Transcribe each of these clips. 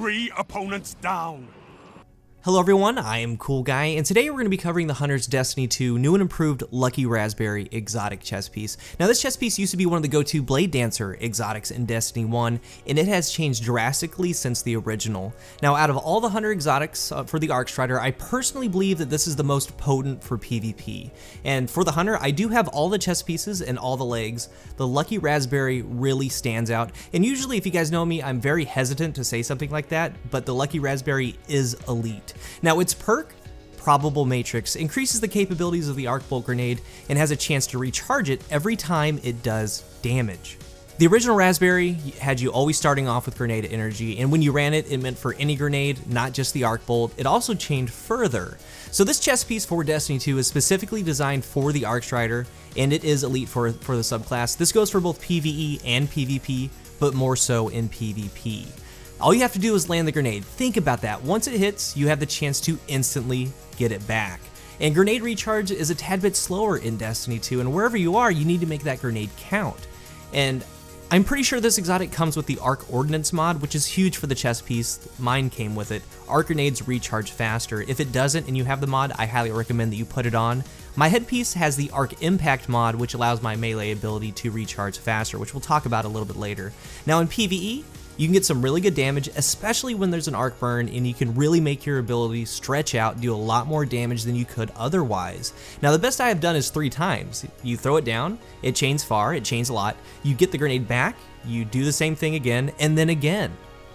3 opponents down. Hello everyone, I am Cool Guy, and today we're going to be covering the Hunter's Destiny 2 new and improved Lucky Raspberry exotic chess piece. Now this chess piece used to be one of the go-to Blade Dancer exotics in Destiny 1, and it has changed drastically since the original. Now out of all the Hunter exotics for the Arcstrider, I personally believe that this is the most potent for PvP. And for the Hunter, I do have all the chess pieces and all the legs. The Lucky Raspberry really stands out, and usually if you guys know me, I'm very hesitant to say something like that, but the Lucky Raspberry is elite. Now its perk, Probable Matrix, increases the capabilities of the Arc Bolt grenade and has a chance to recharge it every time it does damage. The original Raspberry had you always starting off with grenade energy, and when you ran it, it meant for any grenade, not just the Arc Bolt. It also chained further. So this chess piece for Destiny 2 is specifically designed for the Arcstrider, and it is elite for the subclass. This goes for both PvE and PvP, but more so in PvP. All you have to do is land the grenade. Think about that. Once it hits, you have the chance to instantly get it back. And grenade recharge is a tad bit slower in Destiny 2, and wherever you are, you need to make that grenade count. And I'm pretty sure this exotic comes with the Arc Ordnance mod, which is huge for the chess piece. Mine came with it. Arc grenades recharge faster. If it doesn't and you have the mod, I highly recommend that you put it on. My headpiece has the Arc Impact mod, which allows my melee ability to recharge faster, which we'll talk about a little bit later. Now in PvE, you can get some really good damage, especially when there's an arc burn, and you can really make your ability stretch out, do a lot more damage than you could otherwise. Now the best I have done is 3 times. You throw it down, it chains far, it chains a lot, you get the grenade back, you do the same thing again, and then again.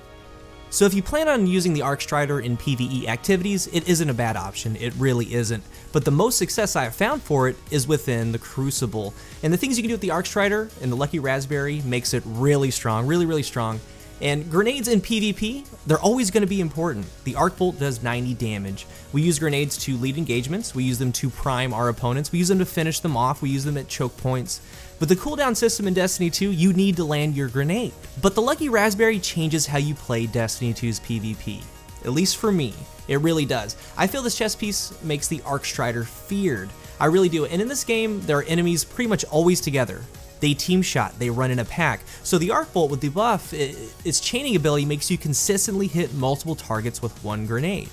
So if you plan on using the Arcstrider in PvE activities, it isn't a bad option, it really isn't. But the most success I have found for it is within the Crucible. And the things you can do with the Arcstrider and the Lucky Raspberry makes it really strong, really strong. And grenades in PvP, they're always going to be important. The Arc Bolt does 90 damage. We use grenades to lead engagements, we use them to prime our opponents, we use them to finish them off, we use them at choke points. But the cooldown system in Destiny 2, you need to land your grenade. But the Lucky Raspberry changes how you play Destiny 2's PvP. At least for me, it really does. I feel this chess piece makes the Arcstrider feared. I really do. And in this game, there are enemies pretty much always together. They team shot, they run in a pack. So the Arc Bolt with the buff, its chaining ability makes you consistently hit multiple targets with one grenade.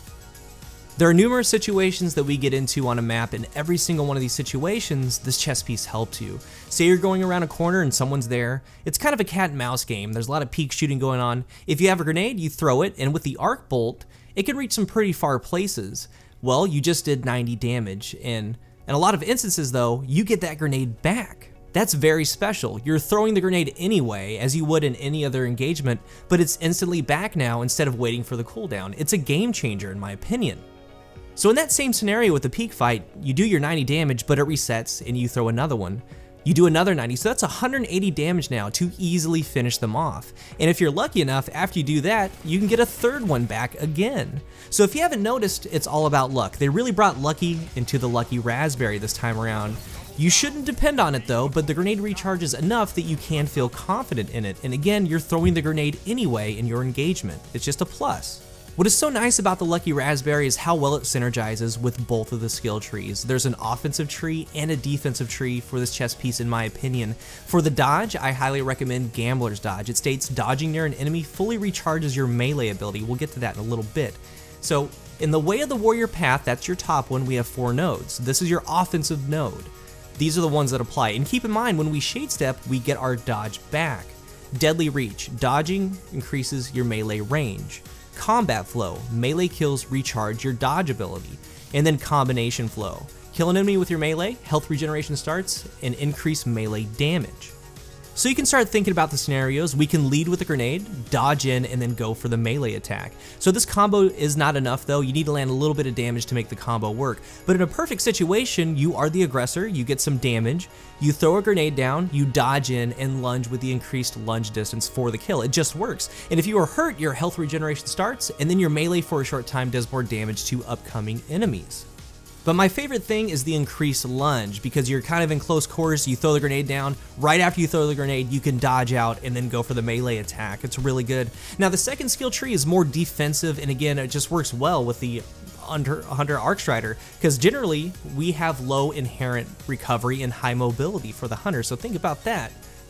There are numerous situations that we get into on a map, and every single one of these situations, this chess piece helps you. Say you're going around a corner and someone's there. It's kind of a cat and mouse game. There's a lot of peek shooting going on. If you have a grenade, you throw it, and with the Arc Bolt, it can reach some pretty far places. Well, you just did 90 damage, and in a lot of instances though, you get that grenade back. That's very special. You're throwing the grenade anyway, as you would in any other engagement, but it's instantly back now instead of waiting for the cooldown. It's a game changer in my opinion. So in that same scenario with the peak fight, you do your 90 damage, but it resets and you throw another one. You do another 90, so that's 180 damage now to easily finish them off. And if you're lucky enough, after you do that, you can get a third one back again. So if you haven't noticed, it's all about luck. They really brought Lucky into the Lucky Raspberry this time around. You shouldn't depend on it though, but the grenade recharges enough that you can feel confident in it. And again, you're throwing the grenade anyway in your engagement. It's just a plus. What is so nice about the Lucky Raspberry is how well it synergizes with both of the skill trees. There's an offensive tree and a defensive tree for this chess piece in my opinion. For the dodge, I highly recommend Gambler's Dodge. It states dodging near an enemy fully recharges your melee ability. We'll get to that in a little bit. So in the Way of the Warrior path, that's your top one, we have 4 nodes. This is your offensive node. These are the ones that apply, and keep in mind when we shade step, we get our dodge back. Deadly Reach, dodging increases your melee range. Combat Flow, melee kills recharge your dodge ability. And then Combination Flow, kill an enemy with your melee, health regeneration starts, and increase melee damage. So you can start thinking about the scenarios. We can lead with a grenade, dodge in, and then go for the melee attack. So this combo is not enough though. You need to land a little bit of damage to make the combo work. But in a perfect situation, you are the aggressor, you get some damage, you throw a grenade down, you dodge in, and lunge with the increased lunge distance for the kill. It just works. And if you are hurt, your health regeneration starts, and then your melee for a short time does more damage to upcoming enemies. But my favorite thing is the increased lunge, because you're kind of in close quarters, you throw the grenade down, right after you throw the grenade, you can dodge out and then go for the melee attack. It's really good. Now the second skill tree is more defensive, and again, it just works well with the Hunter Arcstrider, because generally we have low inherent recovery and high mobility for the Hunter, so think about that.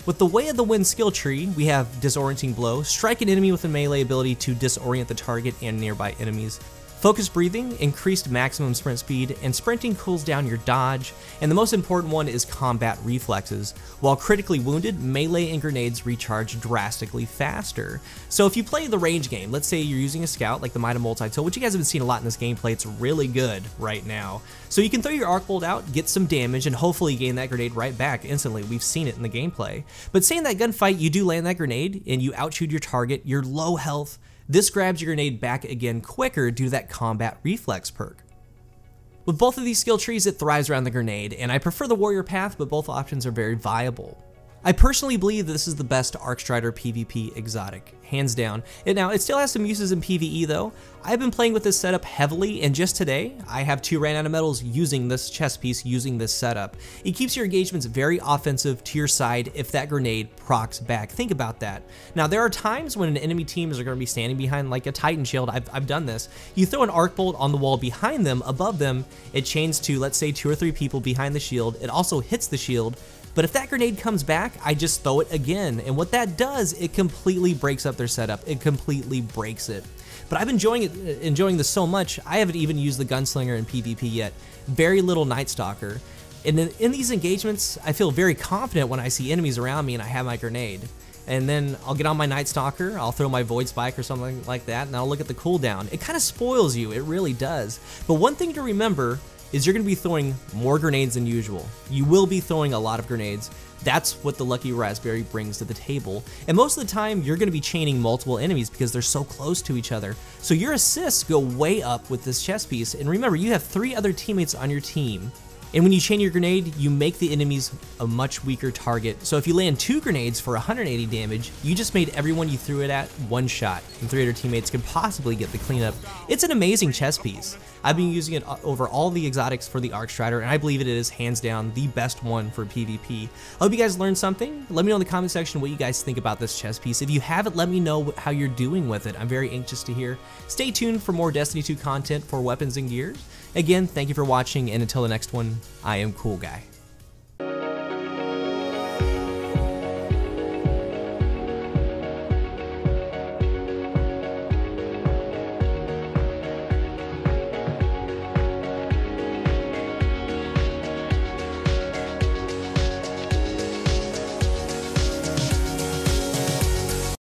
With the Way of the Wind skill tree, we have Disorienting Blow, strike an enemy with a melee ability to disorient the target and nearby enemies. Focus Breathing, increased maximum sprint speed, and sprinting cools down your dodge, and the most important one is Combat Reflexes. While critically wounded, melee and grenades recharge drastically faster. So if you play the range game, let's say you're using a scout like the Mida Multi-Tool, which you guys have been seeing a lot in this gameplay, it's really good right now. So you can throw your Arc Bolt out, get some damage, and hopefully gain that grenade right back instantly. We've seen it in the gameplay. But say in that gunfight you do land that grenade and you outshoot your target, you're low health, this grabs your grenade back again quicker due to that Combat Reflex perk. With both of these skill trees, it thrives around the grenade, and I prefer the warrior path, but both options are very viable. I personally believe this is the best Arcstrider PvP exotic, hands down. Now, it still has some uses in PvE though. I've been playing with this setup heavily, and just today, I have 2 ran out of medals using this chess piece, using this setup. It keeps your engagements very offensive to your side if that grenade procs back. Think about that. Now, there are times when an enemy teams are going to be standing behind like a Titan shield. I've done this. You throw an Arc Bolt on the wall behind them, above them, it chains to, let's say, 2 or 3 people behind the shield. It also hits the shield. But if that grenade comes back, I just throw it again. And what that does, it completely breaks up their setup. It completely breaks it. But I've been enjoying this so much, I haven't even used the Gunslinger in PvP yet. Very little Night Stalker. And in these engagements, I feel very confident when I see enemies around me and I have my grenade. And then I'll get on my Night Stalker, I'll throw my Void Spike or something like that, and I'll look at the cooldown. It kind of spoils you, it really does. But one thing to remember is you're going to be throwing more grenades than usual. You will be throwing a lot of grenades. That's what the Lucky Raspberry brings to the table. And most of the time, you're going to be chaining multiple enemies because they're so close to each other. So your assists go way up with this chess piece. And remember, you have 3 other teammates on your team. And when you chain your grenade, you make the enemies a much weaker target. So if you land 2 grenades for 180 damage, you just made everyone you threw it at one shot, and 3 other teammates can possibly get the cleanup. It's an amazing chess piece. I've been using it over all the exotics for the Arcstrider, and I believe it is hands down the best one for PvP. I hope you guys learned something. Let me know in the comment section what you guys think about this chess piece. If you have it, let me know how you're doing with it. I'm very anxious to hear. Stay tuned for more Destiny 2 content for weapons and gears. Again, thank you for watching, and until the next one, I am Cool Guy.